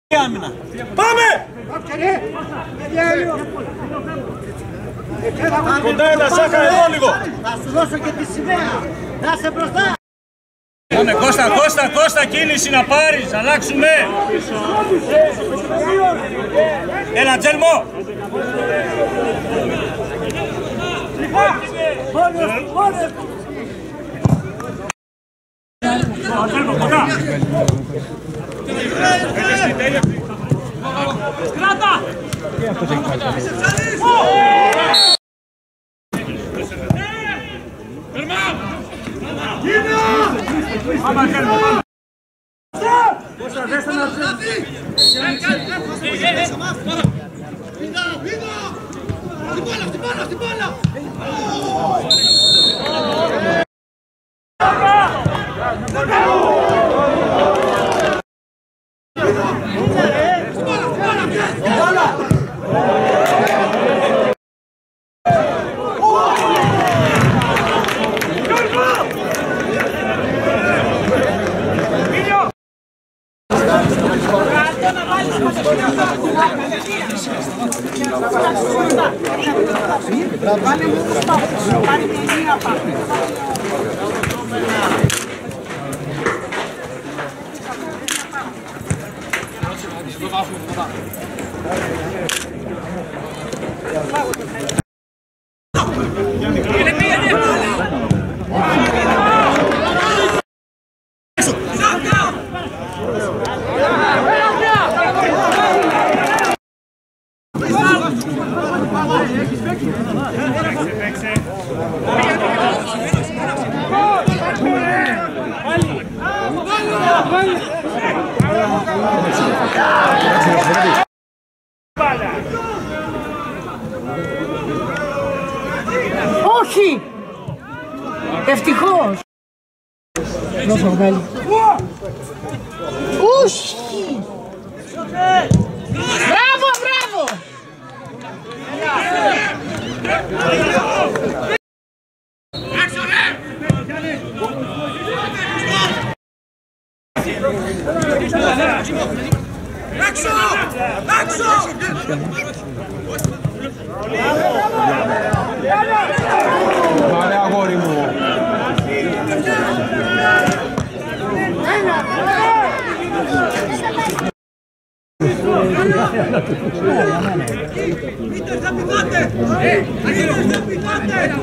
Άμυνα. Πάμε! Κοντά είναι τα Σάκα εδώ λίγο. Θα σου δώσω και τη σημαία. Να είσαι μπροστά. Πάμε Κώστα, κίνηση να πάρεις, αλλάξουμε. Έλα Τζέλμο. Κράτα! Όχι! Ευτυχώς! Δώσε βγάλει. Όχι! Μπράβο, μπράβο! Έξω! Έξω! Βάλε αγόρι μου. Θα πηδάτε! Θα πηδάτε!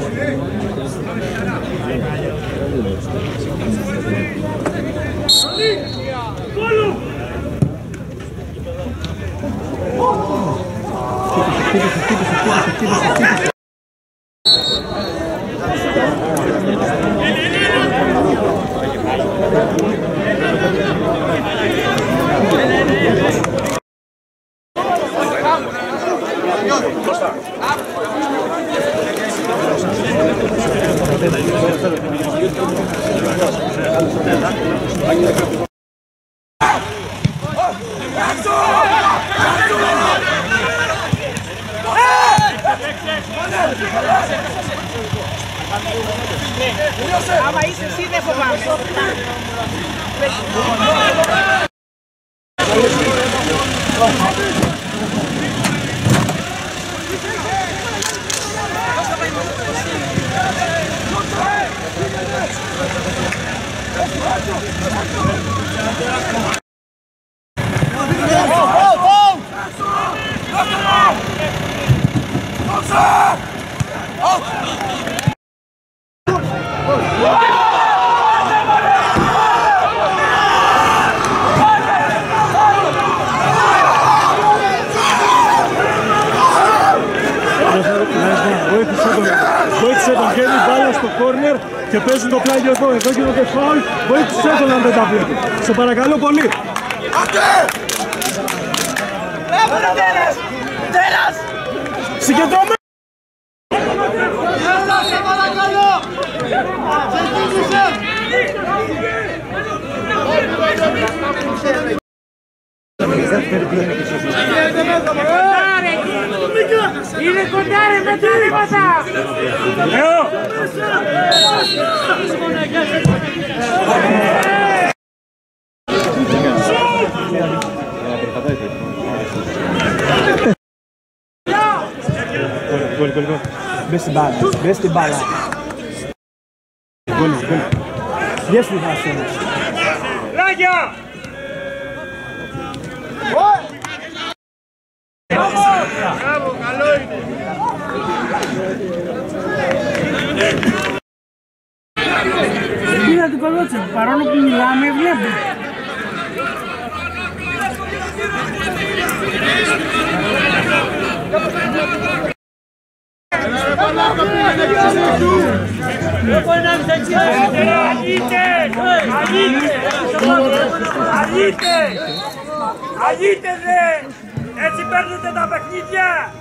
Άμα είσαι εσύ δεν φοβάμαι. Βοήθησε τον Γέννη μπάλα στο κόρνερ και παίζουν το πλάγιο εδώ. Εδώ γίνονται φάουλ. Βοήθησε τον αν δεν τα βλέπει. Σε παρακαλώ πολύ. Μπράβο ρε Τέρας! Τέρας! Συγκεντρωμένο! Σε παρακαλώ! Είναι κοντά ρε με τα ρήματα! Γκολ. Μπες στην μπάλα. Γκολ. Δεν σου βάζει όμως. Ράγια! Μπράβο, καλό είναι. Πήρα την κολότσα, παρόλο που μιλάμε, βλέπω. Αγείτε δε! Έτσι παίρνετε τα παιχνίδια!